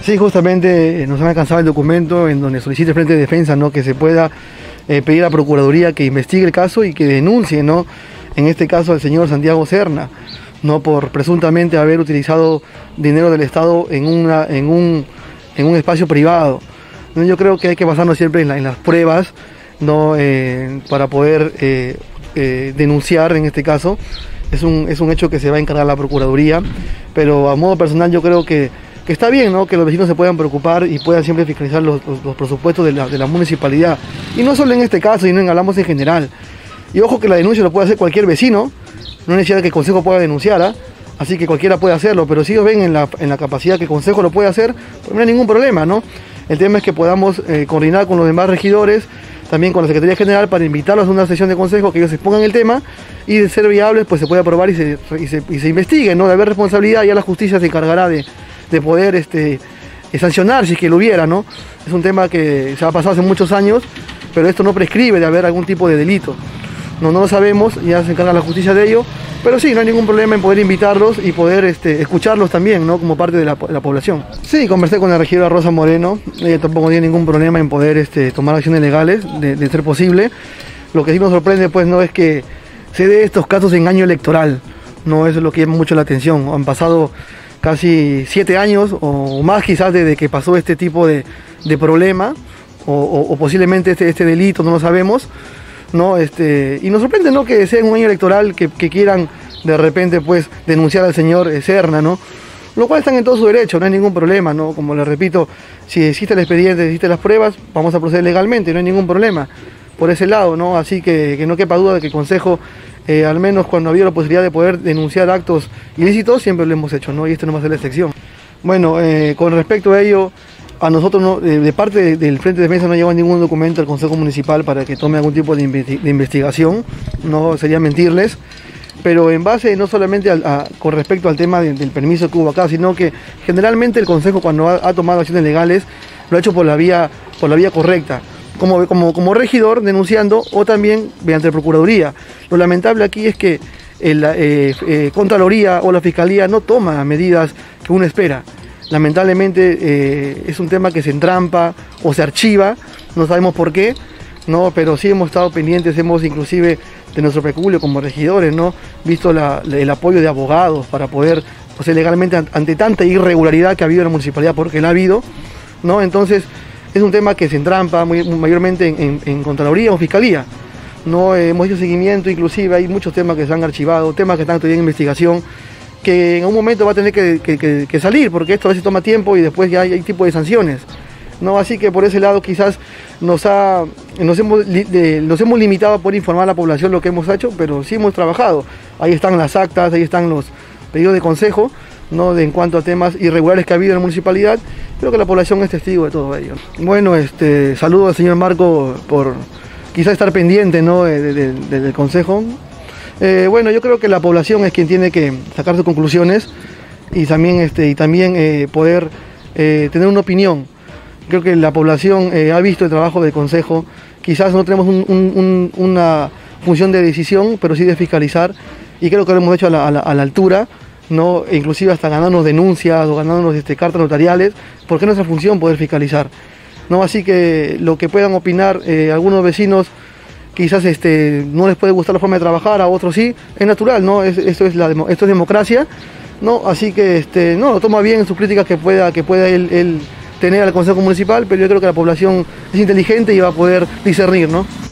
Sí, justamente nos han alcanzado el documento en donde solicita el Frente de Defensa, ¿no?, que se pueda pedir a la Procuraduría que investigue el caso y que denuncie, ¿no?, en este caso al señor Santiago Serna, ¿no?, por presuntamente haber utilizado dinero del Estado en un espacio privado. Yo creo que hay que basarnos siempre en las pruebas, ¿no?, para poder denunciar en este caso. Es un hecho que se va a encargar la Procuraduría, pero a modo personal yo creo que está bien, ¿no?, que los vecinos se puedan preocupar y puedan siempre fiscalizar los presupuestos de la municipalidad. Y no solo en este caso, sino hablamos en general. Y ojo que la denuncia lo puede hacer cualquier vecino, no es necesidad que el Consejo pueda denunciar, ¿eh? Así que cualquiera puede hacerlo, pero si ellos ven en la capacidad que el Consejo lo puede hacer, pues no hay ningún problema, ¿no? El tema es que podamos coordinar con los demás regidores, también con la Secretaría General, para invitarlos a una sesión de consejo, que ellos expongan el tema y, de ser viables, pues se puede aprobar y se investigue, ¿no? De haber responsabilidad, ya la justicia se encargará de poder sancionar si es que lo hubiera, ¿no? Es un tema que se ha pasado hace muchos años, pero esto no prescribe de haber algún tipo de delito. No lo sabemos, ya se encarga la justicia de ello, pero sí, no hay ningún problema en poder invitarlos y poder escucharlos también, ¿no?, como parte de la población. Sí, conversé con la regidora Rosa Moreno, ella tampoco tiene ningún problema en poder tomar acciones legales, de ser posible. Lo que sí nos sorprende, pues, no es que se dé estos casos en año electoral, no, eso es lo que llama mucho la atención. Han pasado casi 7 años o más quizás desde que pasó este tipo de problema, o posiblemente este delito, no lo sabemos, ¿no? Y nos sorprende, ¿no?, que sea en un año electoral que quieran de repente, pues, denunciar al señor Serna, ¿no? Lo cual están en todo su derecho, no hay ningún problema, ¿no? Como les repito, si existe el expediente, si existen las pruebas, vamos a proceder legalmente, no hay ningún problema por ese lado, ¿no? Así que no quepa duda de que el Consejo, al menos cuando ha habido la posibilidad de poder denunciar actos ilícitos, siempre lo hemos hecho, ¿no? Y esto no va a ser la excepción. Bueno, con respecto a ello, a nosotros, no, de parte del Frente de Defensa, no lleva ningún documento al Consejo Municipal para que tome algún tipo de investigación, no sería mentirles, pero en base no solamente con respecto al tema del permiso que hubo acá, sino que generalmente el Consejo, cuando ha tomado acciones legales, lo ha hecho por la vía correcta, como regidor denunciando, o también mediante la Procuraduría. Lo lamentable aquí es que la Contraloría o la Fiscalía no toma medidas que uno espera. Lamentablemente es un tema que se entrampa o se archiva, no sabemos por qué, ¿no? Pero sí hemos estado pendientes, hemos inclusive de nuestro peculio como regidores, ¿no?, visto el apoyo de abogados para poder, o sea, legalmente, ante tanta irregularidad que ha habido en la municipalidad, porque la ha habido, ¿no? Entonces es un tema que se entrampa mayormente en Contraloría o Fiscalía, ¿no? Hemos hecho seguimiento, inclusive hay muchos temas que se han archivado, temas que están todavía en investigación, que en un momento va a tener que salir, porque esto a veces toma tiempo y después ya hay tipo de sanciones, ¿no? Así que por ese lado quizás nos hemos limitado a poder informar a la población lo que hemos hecho, pero sí hemos trabajado. Ahí están las actas, ahí están los pedidos de consejo, ¿no?, en cuanto a temas irregulares que ha habido en la municipalidad. Creo que la población es testigo de todo ello. Bueno, saludo al señor Marco por quizás estar pendiente, ¿no?, del consejo. Bueno, yo creo que la población es quien tiene que sacar sus conclusiones y también, poder tener una opinión. Creo que la población ha visto el trabajo del Consejo. Quizás no tenemos una función de decisión, pero sí de fiscalizar, y creo que lo hemos hecho a la altura, ¿no?, e inclusive hasta ganarnos denuncias o ganarnos cartas notariales, porque es nuestra función poder fiscalizar, ¿no? Así que lo que puedan opinar algunos vecinos, quizás no les puede gustar la forma de trabajar, a otros sí, es natural, ¿no? Esto es democracia, ¿no? Así que no, lo toma bien en sus críticas que pueda él tener al Consejo Municipal, pero yo creo que la población es inteligente y va a poder discernir, ¿no?